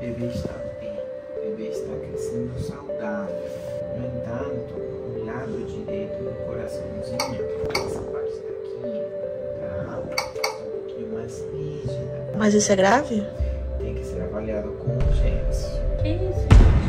bebê está bem, o bebê está crescendo saudável. No entanto, o lado direito do coraçãozinho, essa parte daqui, tá um pouquinho mais rígida. Mas isso é grave? Tem que ser avaliado com urgência. Que isso?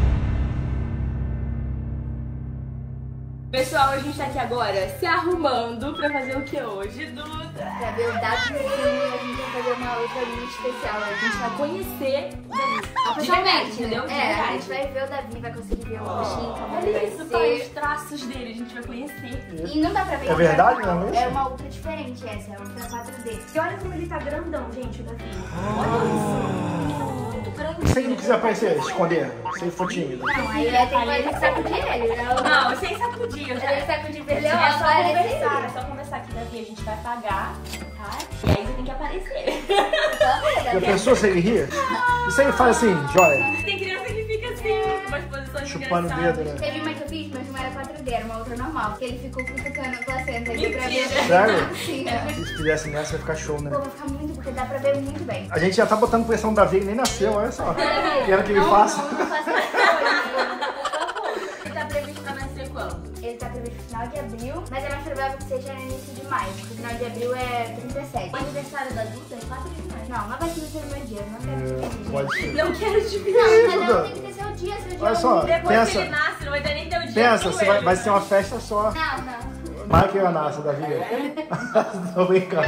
Pessoal, a gente tá aqui agora se arrumando pra fazer o que hoje, Duda? Pra ver o Davizinho, a gente vai fazer uma outra linha especial. A gente vai conhecer o Davi. De verdade, entendeu? De a verdade. gente vai ver o Davi, vai conseguir ver o rostinho, como ele Olha vai isso, pai, os ser. traços dele, a gente vai conhecer. E não dá pra ver. É verdade, não é? É uma ultra diferente essa, é a ultra 4D. E olha como ele tá grandão, gente, o Davi. Olha isso. Muito grande. Se ele não quiser aparecer, esconder, se ele for tímido. Não, aí tem que sacudir ele, né? Não, sem sacudir, eu já... Ele sacudir pra ele, É ó, só aparece conversar, ele. é só conversar aqui, Davi, a gente vai pagar, tá? E aí você tem que aparecer. Já pensou se ele rir? E se ele faz assim, joia? Tem criança que fica assim, com umas posições Chupando o engraçadas. dedo, né? Teve uma que eu fiz, mas não era 4D, era uma outra normal. Porque ele ficou cutucando a placenta aqui pra ver. Mentira. Sério? Sim, Se fizesse nessa, ia ficar show, né? Pô, vai ficar muito, porque dá pra ver muito bem. A gente já tá botando pressão no Davi, ele nem nasceu, olha só. Quero que ele faça. Não faça mais coisa. Ele tá previsto pra nascer quando? Ele tá previsto no final de abril, mas é mais provável que seja no início de maio, porque o final de abril é 37. O aniversário da Duda é 4 de maio. Não, mas vai ser no meu dia, não quero dividir. Pode ser. Não quero dividir. Não, mas não tem que ter seu dia, seu dia. Olha só, Depois pensa, que ele nasce, não vai ter nem teu dia. pensa, nem você ele. vai ser uma festa só. Não. Vai que eu nasço, Davi. Tô brincando.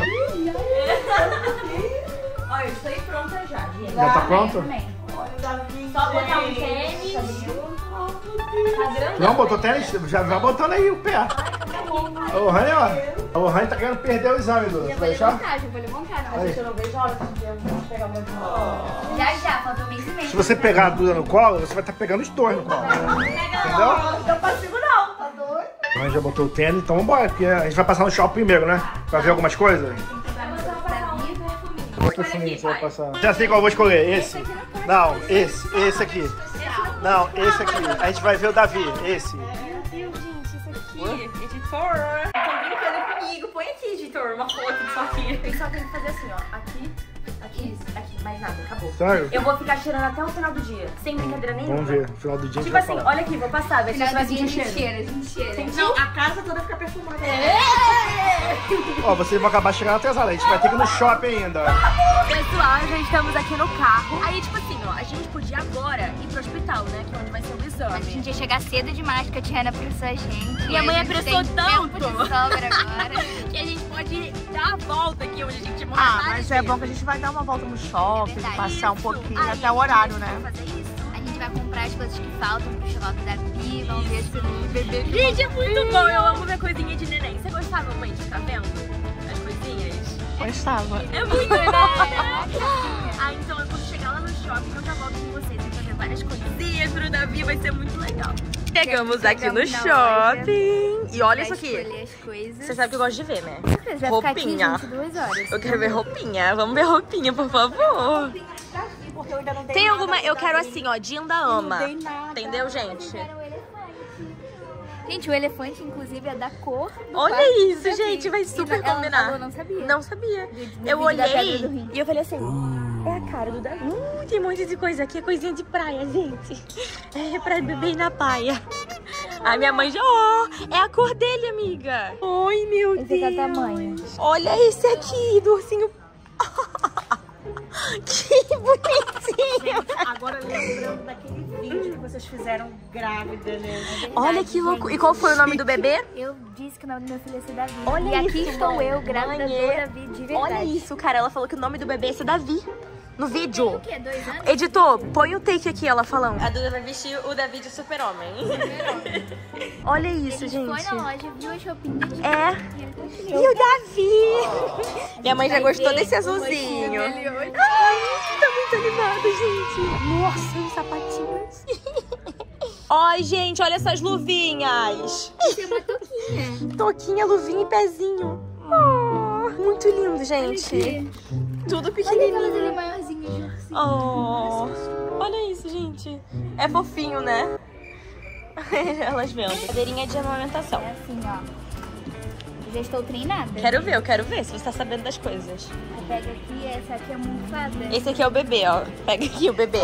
Olha, eu estou aí pronta já, gente. Já tá pronto? Também. Só botar um tênis. Tá grande. Não, botou tênis? Já vai botando aí o pé. Ô, Rani, ó. O Rani tá querendo perder o exame, Duda. Você vai deixar? Eu vou levantar, não. Aí. Eu não vejo a hora que eu vou pegar meu dinheiro. Já, falta um mês e meio. Se você pegar a Duda no colo, você vai estar pegando os dois no colo. Entendeu? Não consigo não, tá doido? A gente já botou o tênis, então vambora, porque a gente vai passar no shopping primeiro, né? Pra ver algumas coisas. Qual perfuminho você vai passar? Já sei qual eu vou escolher, esse. Não, esse aqui. Não, esse aqui. A gente vai ver o Davi, esse. Meu Deus, gente, isso aqui, editor. Estão brincando comigo. Põe aqui, editor, uma foto disso aqui. Tem só que fazer assim, ó. Aqui, mais nada, acabou. Sério? Eu vou ficar cheirando até o final do dia, sem brincadeira nenhuma. Vamos ver, no final do dia a gente Tipo vai assim, falar. olha aqui, vou passar, ver se você vai sentir cheiro. A gente cheira. Não, a casa toda fica perfumada. Ó, vocês vão acabar chegando atrasado, a gente vai ter que ir no shopping ainda. Pessoal, já estamos aqui no carro. Aí, tipo assim, ó, a gente podia agora ir pro hospital, né? Que é onde vai ser o exame. A gente ia chegar cedo demais, porque a Tiana apressou a gente. E a mãe gente apressou tem tanto. tempo de sobra agora. Que a gente pode dar a volta aqui onde a gente mora. Ah, mas é bom que a gente vai dar uma volta no shopping, verdade. passar um pouquinho Aí, até o horário, a né? gente vai fazer isso. A gente vai comprar as coisas que faltam pro xoloque da Pi, vamos ver se o bebê... Gente, é muito bom. Eu amo ver coisinha de neném. Você gostava, mãe, de ficar vendo as coisinhas? Gostava. É muito, né? Ah, então eu quando chegar lá no shopping, eu já volto com vocês. A gente vai ver várias coisinhas pro Davi, vai ser muito legal. Chegamos aqui no Chegamos na shopping. E olha isso Vai aqui. escolher as coisas. Você sabe que eu gosto de ver, né? Vai ficar aqui, Roupinha. gente, 2 horas. Eu quero ver roupinha. Vamos ver roupinha, por favor. Porque eu ainda não dei Tem nada alguma... pro Eu quero Davi. assim, ó, Dinda ama. Não dei nada. Entendeu, gente? Quero o elefante. Gente, o elefante, inclusive, é da cor do Olha quarto isso, do Davi. gente, vai super E ela combinar. falou, não sabia. Não sabia. No Eu vídeo da olhei Pedra do Rim. e eu falei assim, é a cara do Davi. Tem um monte de coisa aqui, é coisinha de praia, gente. É pra beber na praia. A minha mãe já, ó, é a cor dele, amiga. Ai, meu Esse Deus. é o tamanho. Olha esse aqui, do ursinho. Que bonitinho. Agora lembrando daquele vídeo que vocês fizeram grávida, né? Olha que louco. E qual foi o nome do bebê? Eu disse que o nome do meu filho ia ser Davi. Olha e aqui isso, estou mãe. eu, grávida Mãe, do Davi, de verdade. Olha isso, cara. Ela falou que o nome do bebê ia ser Davi. No vídeo. O quê? 2 anos? Editor, põe o take aqui, ela falando. A Duda vai vestir o Davi de super-homem. Olha isso, A gente gente. foi na loja, viu as roupinhas. É. E o Davi? Minha mãe já gostou desse azulzinho. Ai, tá muito animada, gente. Nossa, os sapatinhos. Ai, gente, olha essas luvinhas. Tem uma touquinha. Toquinha, luvinha e pezinho. Oh, muito lindo, gente. Tudo Olha aquelas pequenininho. ali maiorzinhas de ursinho. Oh, olha isso, gente. É fofinho, né? Elas vendo. Cadeirinha de amamentação. É assim, ó. Já estou treinada. Eu quero ver se você tá sabendo das coisas. Pega aqui, essa aqui é a almofada. Esse aqui é o bebê, ó. Pega aqui o bebê.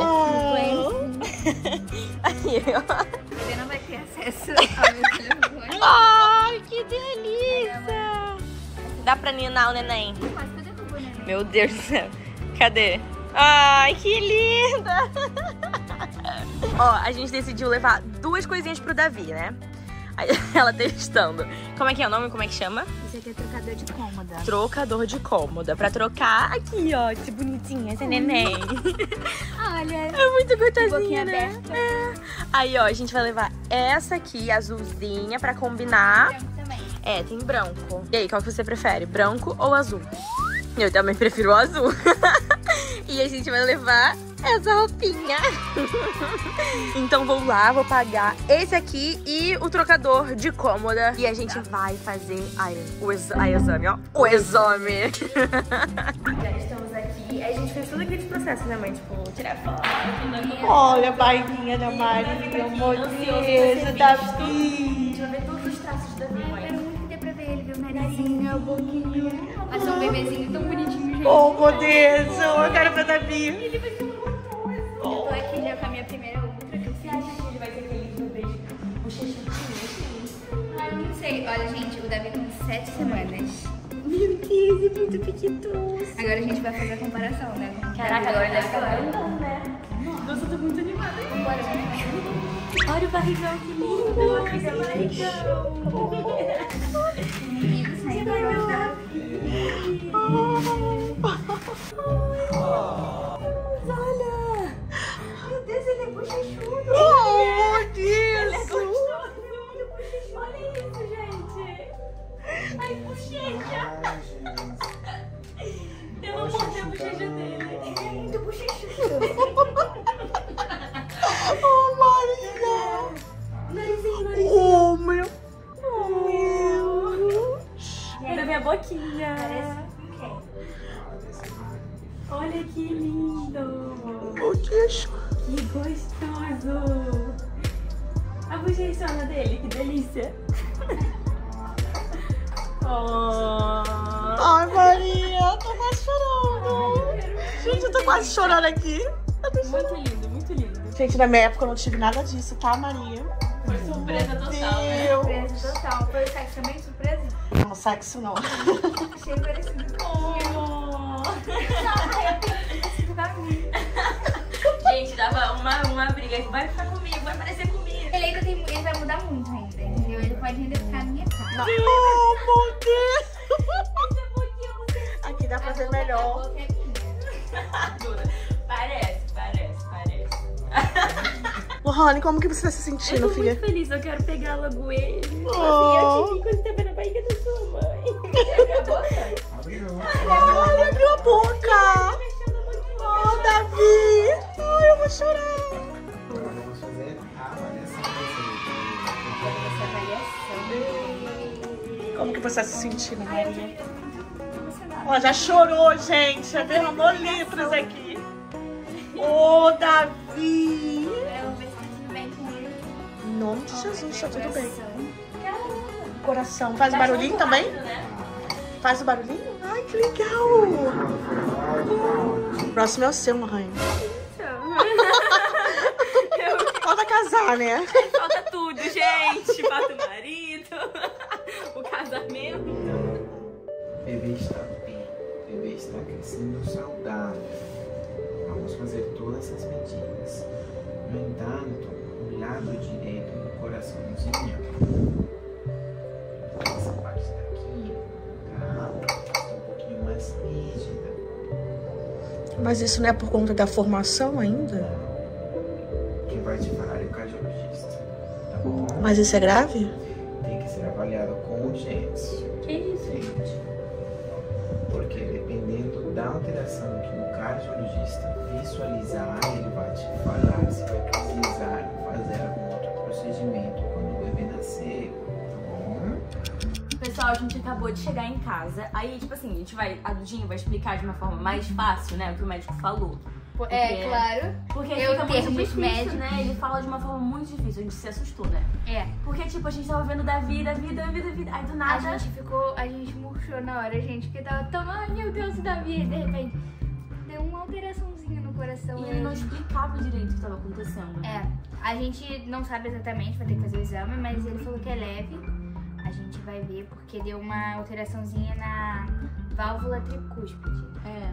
Aqui, ó. Ele não vai ter acesso ao meu telefone. Ai, que delícia! Dá pra ninar o neném? Mas cadê o neném? Meu Deus do céu. Cadê? Ai, que linda! Ó, a gente decidiu levar 2 coisinhas pro Davi, né? Aí, ela testando. Como é que é o nome? Como é que chama? Esse aqui é trocador de cômoda. Trocador de cômoda. Pra trocar aqui, ó. Esse bonitinho, esse neném. Olha. É muito gostosinho, boquinha né? aberta. É. Aí, ó, a gente vai levar essa aqui, azulzinha, pra combinar. Branco também. É, tem branco. E aí, qual que você prefere? Branco ou azul? Eu também prefiro o azul. E a gente vai levar essa roupinha. Então vou lá, vou pagar esse aqui e o trocador de cômoda. E a gente vai fazer o exame, ó. O exame. Já estamos aqui. A gente fez todo aquele processo, né, mãe? Tipo, tirar foto. Olha a barriguinha da Maria, amor Deus, Davi. A gente vai ver todos os traços da Davi, mãe. Quero muito que dê pra ver ele, ver o narizinho, a boquinha. Mas é um bebezinho tão bonitinho, gente. Oh, meu Deus, eu quero ver Davi. Ele vai ser muito gostoso. Eu tô aqui já com a minha primeira ultra. Você acha que ele vai ser aquele bebê bochechinho assim? Ah, eu não sei. Olha, gente, o Davi tem 7 semanas. Meu Deus, é muito pequitoso. Agora a gente vai fazer a comparação, né? Caraca, agora deve estar grandão, né? Nossa, eu tô muito animada. Bora, Olha o barrigão, que lindo. Olha o barrigão. Olha. Meu Deus, ele é bochechudo. Oh, meu Deus. Ele é gostoso. Ele é muito bochechudo. Olha isso, gente. Ai, bochecha. Eu vou morder a bochecha dele. Ele é muito bochechudo. Oh, Maria. Narizinho. Oh, meu. Olha a minha boquinha. Olha que lindo. Bochecha. Que gostoso. A bochechona dele, que delícia. Oh. Ai, Maria, eu tô quase chorando. Gente, eu tô quase chorando aqui. Muito lindo, muito lindo. Gente, na minha época eu não tive nada disso, tá, Maria? Foi surpresa total, né? Surpresa total. Foi o sexo também, surpresa? Não, sexo não. Achei parecido com Gente, dava uma briga. Vai ficar comigo, vai aparecer comigo. Ele ainda tem, ele vai mudar muito ainda, entendeu? Ele pode ainda ficar na minha cara. Oh, meu Deus! Aqui dá pra ver melhor. A boca é minha. Parece. Lohane, como que você tá se sentindo, Eu tô filha? muito feliz, eu quero pegar logo ele. Oh. Eu te vi quando tava na barriga da sua mãe. Ai, abriu a boca. Oh, Davi. Ai, eu vou chorar. Agora vamos fazer a avaliação Como que você tá se sentindo, Maria? Ó, já chorou, gente. Já derramou litros aqui. Ô, Davi. Vamos ver se tá tudo bem com ele. Em nome de Jesus, tá tudo bem. Coração. Faz o barulhinho também? Faz o barulhinho? Ai, que legal. O próximo é o seu, Lohane. Falta casar, né? Falta tudo, gente. Falta o marido, o casamento. O bebê está bem, o bebê está crescendo saudável. Vamos fazer todas as medidas. No entanto, o lado direito do coraçãozinho, essa parte daqui, tá um pouquinho mais rígida. Mas isso não é por conta da formação ainda? Quem vai te falar é o cardiologista, tá bom? Mas isso é grave? Tem que ser avaliado com urgência. Que isso? Gente, porque dependendo da alteração que o cardiologista visualizar, ele vai te falar se vai precisar fazer algum outro procedimento quando o bebê nascer, tá bom? Pessoal, a gente acabou de chegar em casa. Aí, tipo assim, a Dudinha vai explicar de uma forma mais fácil, né? O que o médico falou. É, claro. Porque Eu muito termos difícil, médicos. né? Ele fala de uma forma muito difícil, a gente se assustou, né? É. Porque, tipo, a gente tava vendo Davi, aí do nada... A gente murchou na hora, gente, porque tava tão, ai meu Deus, o Davi, de repente, deu uma alteraçãozinha no coração. E ele não explicava direito o que tava acontecendo. É, a gente não sabe exatamente, vai ter que fazer o exame, mas ele falou que é leve. A gente vai ver, porque deu uma alteraçãozinha na válvula tricúspide.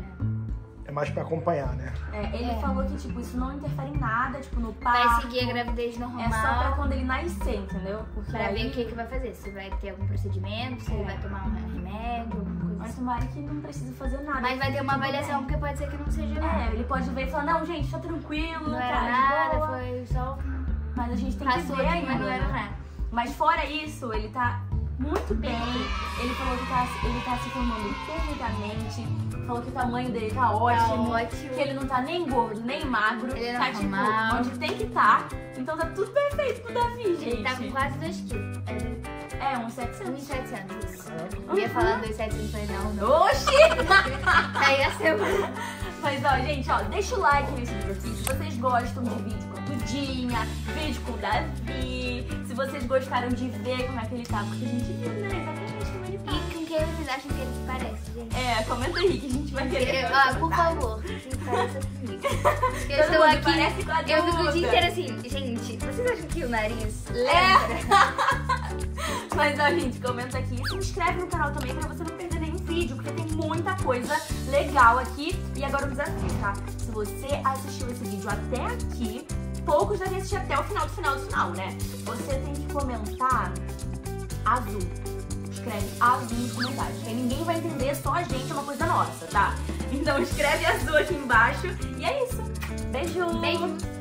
É mais pra acompanhar, né? Ele falou que, tipo, isso não interfere em nada, tipo, no parto. Vai seguir a gravidez normal. É só pra quando ele nascer, entendeu? Porque Pra aí... ver o que vai fazer, se vai ter algum procedimento, se ele vai tomar um remédio, alguma coisa Mas assim. tomara que não precisa fazer nada. Mas vai ter uma Tudo avaliação, bem. porque pode ser que não seja nada. Ele pode ver e falar, não, gente, tá tranquilo, Não tá era de nada, boa. foi só Mas a gente tem que passou ver aqui, ainda, mas não era né? nada. Mas fora isso, ele tá muito bem. Ele falou que ele tá se formando perfeitamente. Falou que o tamanho dele tá ótimo. ótimo. Que ele não tá nem gordo, nem magro. Ele é tá, normal. tipo, onde tem que tá. Então tá tudo perfeito pro Davi, gente. Ele tá com quase 2 quilos. Uns 700. 1.700, isso. Eu ia falar 2.700, falei não. Oxi! Aí a semana. Mas ó, gente, ó, deixa o like nesse vídeo aqui se vocês gostam de vídeo com a Dudinha, vídeo com o Davi, se vocês gostaram de ver como é que ele tá, porque a gente viu, né, exatamente como ele tá. E com quem vocês acham que ele se parece, gente? Comenta aí que a gente vai querer. Por favor, se pareça comigo. Eu Todo estou mundo aqui, parece com a eu fico o Duda. dia inteiro assim, gente, vocês acham que o nariz lembra? Mas ó, gente, comenta aqui e se inscreve no canal também pra você não perder nenhum vídeo, porque tem muita coisa legal aqui. E agora o desafio, tá? Se você assistiu esse vídeo até aqui, poucos devem assistir até o final, né? Você tem que comentar azul. Escreve azul nos comentários, porque ninguém vai entender, só a gente, é uma coisa nossa, tá? Então escreve azul aqui embaixo. E é isso. Beijo! Beijo!